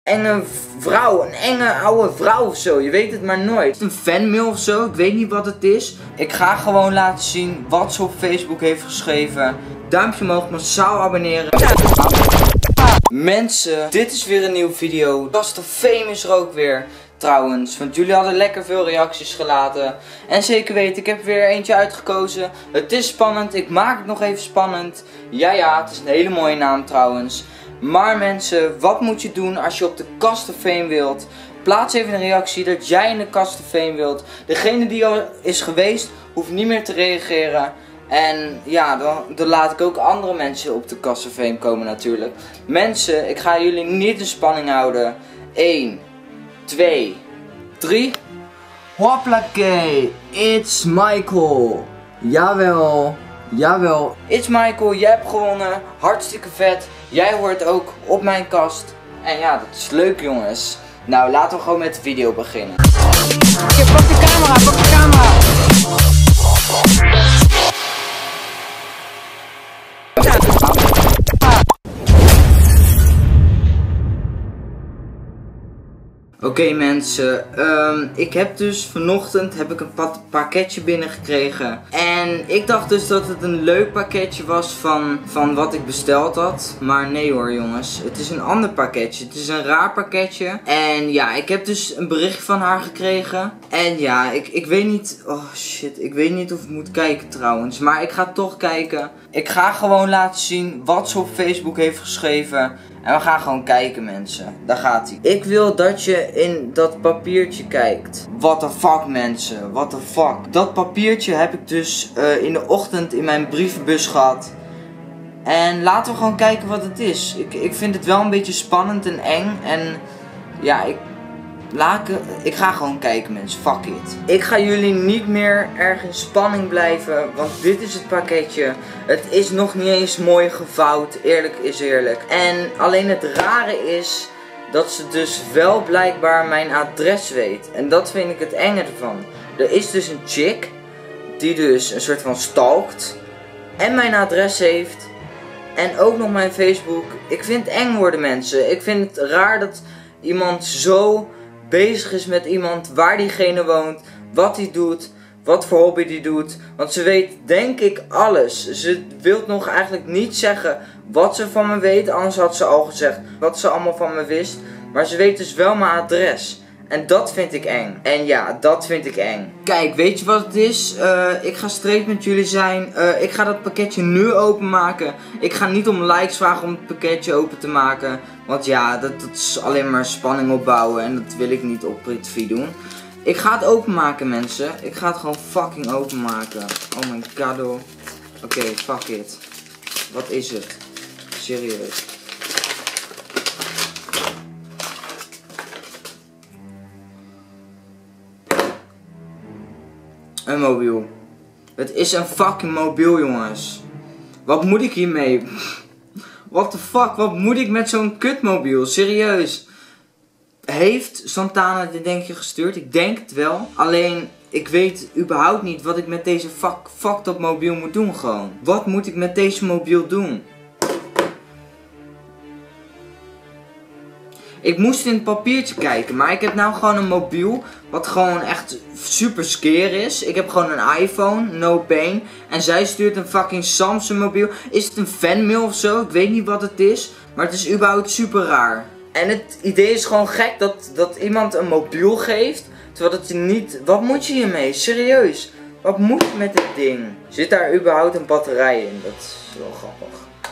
enge vrouw, een enge oude vrouw of zo, je weet het maar nooit. Een fanmail of zo, ik weet niet wat het is. Ik ga gewoon laten zien wat ze op Facebook heeft geschreven. Duimpje omhoog, massaal abonneren. Mensen, dit is weer een nieuwe video. Cast of Fame is er ook weer. Trouwens, want jullie hadden lekker veel reacties gelaten. En zeker weten, ik heb weer eentje uitgekozen. Het is spannend, ik maak het nog even spannend. Ja, het is een hele mooie naam trouwens. Maar mensen, wat moet je doen als je op de Cast of Fame wilt? Plaats even een reactie dat jij in de Cast of Fame wilt. Degene die al is geweest, hoeft niet meer te reageren. En ja, dan laat ik ook andere mensen op de Cast of Fame komen natuurlijk. Mensen, ik ga jullie niet in spanning houden. 1, 2, 3. Hoppakee, it's Michael. Jawel, jawel. It's Michael, jij hebt gewonnen. Hartstikke vet. Jij hoort ook op mijn kast. En ja, dat is leuk jongens. Nou, laten we gewoon met de video beginnen. Oké, pak de camera, pak de camera. Oké mensen, ik heb dus vanochtend een pakketje binnengekregen. En ik dacht dus dat het een leuk pakketje was van wat ik besteld had. Maar nee hoor jongens, het is een ander pakketje. Het is een raar pakketje. En ja, ik heb dus een bericht van haar gekregen. En ja, ik weet niet, oh shit, ik weet niet of ik moet kijken trouwens. Maar ik ga toch kijken. Ik ga gewoon laten zien wat ze op Facebook heeft geschreven. En we gaan gewoon kijken mensen. Daar gaat hij. Ik wil dat je in dat papiertje kijkt. What the fuck mensen. What the fuck. Dat papiertje heb ik dus in de ochtend in mijn brievenbus gehad. En laten we gewoon kijken wat het is. Ik vind het wel een beetje spannend en eng. En ja, ik ga gewoon kijken mensen, fuck it. Ik ga jullie niet meer erg in spanning blijven, want dit is het pakketje. Het is nog niet eens mooi gevouwd, eerlijk is eerlijk. En alleen het rare is dat ze dus wel blijkbaar mijn adres weet. En dat vind ik het enge ervan. Er is dus een chick die dus een soort van stalkt en mijn adres heeft. En ook nog mijn Facebook. Ik vind het eng worden mensen. Ik vind het raar dat iemand zo bezig is met iemand, waar diegene woont, wat hij doet, wat voor hobby die doet. Want ze weet denk ik alles. Ze wil nog eigenlijk niet zeggen wat ze van me weet, anders had ze al gezegd wat ze allemaal van me wist. Maar ze weet dus wel mijn adres. En dat vind ik eng. En ja, dat vind ik eng. Kijk, weet je wat het is? Ik ga straight met jullie zijn. Ik ga dat pakketje nu openmaken. Ik ga niet om likes vragen om het pakketje open te maken. Want ja, dat is alleen maar spanning opbouwen. En dat wil ik niet op Pritvi doen. Ik ga het openmaken mensen. Ik ga het gewoon fucking openmaken. Oh my god. Oké, fuck it. Wat is het? Serieus. Een mobiel. Het is een fucking mobiel jongens. Wat moet ik hiermee? What the fuck? Wat moet ik met zo'n kutmobiel? Serieus. Heeft Santana dit denk je gestuurd? Ik denk het wel. Alleen ik weet überhaupt niet wat ik met deze fucked up mobiel moet doen gewoon. Wat moet ik met deze mobiel doen? Ik moest in het papiertje kijken, maar ik heb nou gewoon een mobiel wat gewoon echt super skeer is. Ik heb gewoon een iPhone, no pain. En zij stuurt een fucking Samsung mobiel. Is het een fanmail of zo? Ik weet niet wat het is, maar het is überhaupt super raar. En het idee is gewoon gek dat iemand een mobiel geeft, terwijl het niet... Wat moet je hiermee? Serieus? Wat moet je met dit ding? Zit daar überhaupt een batterij in? Dat is wel grappig.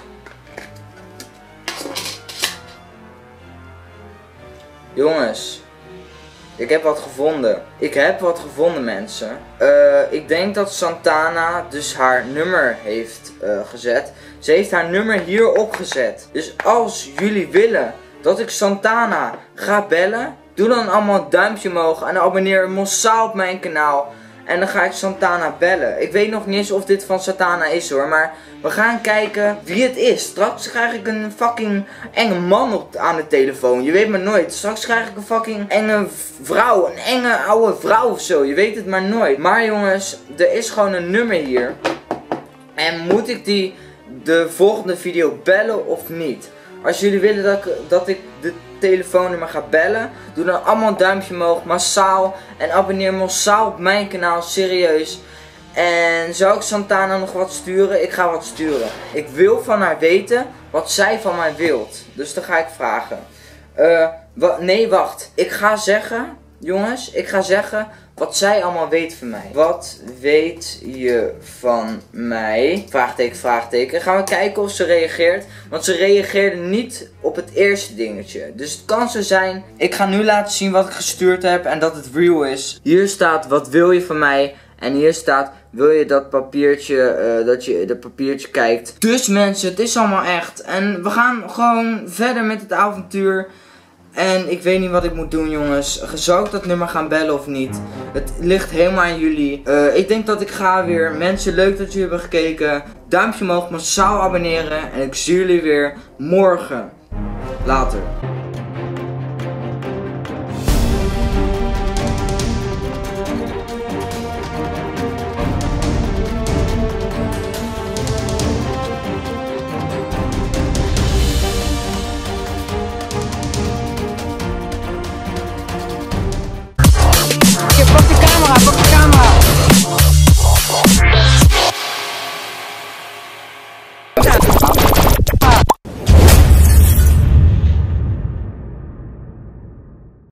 Jongens, ik heb wat gevonden. Ik heb wat gevonden mensen. Ik denk dat Santana dus haar nummer heeft gezet. Ze heeft haar nummer hierop gezet. Dus als jullie willen dat ik Santana ga bellen, doe dan allemaal een duimpje omhoog en abonneer massaal op mijn kanaal. En dan ga ik Santana bellen. Ik weet nog niet eens of dit van Santana is hoor. Maar we gaan kijken wie het is. Straks krijg ik een fucking enge man aan de telefoon. Je weet maar nooit. Straks krijg ik een fucking enge vrouw. Een enge oude vrouw of zo. Je weet het maar nooit. Maar jongens, er is gewoon een nummer hier. En moet ik die de volgende video bellen of niet? Als jullie willen dat ik telefoonnummer ga bellen. Doe dan allemaal een duimpje omhoog, massaal. En abonneer massaal op mijn kanaal, serieus. En zou ik Santana nog wat sturen? Ik ga wat sturen. Ik wil van haar weten wat zij van mij wilt. Dus dan ga ik vragen. Nee, wacht. Ik ga zeggen, jongens, ik ga zeggen wat zij allemaal weet van mij. Wat weet je van mij? Vraagteken, vraagteken. Gaan we kijken of ze reageert. Want ze reageerde niet op het eerste dingetje. Dus het kan zo zijn. Ik ga nu laten zien wat ik gestuurd heb en dat het real is. Hier staat, wat wil je van mij? En hier staat, wil je dat papiertje, dat je dat papiertje kijkt. Dus mensen, het is allemaal echt. En we gaan gewoon verder met het avontuur. En ik weet niet wat ik moet doen, jongens. Zou ik dat nummer gaan bellen of niet? Het ligt helemaal aan jullie. Ik denk dat ik ga weer. Mensen, leuk dat jullie hebben gekeken. Duimpje omhoog, massaal abonneren. En ik zie jullie weer morgen. Later.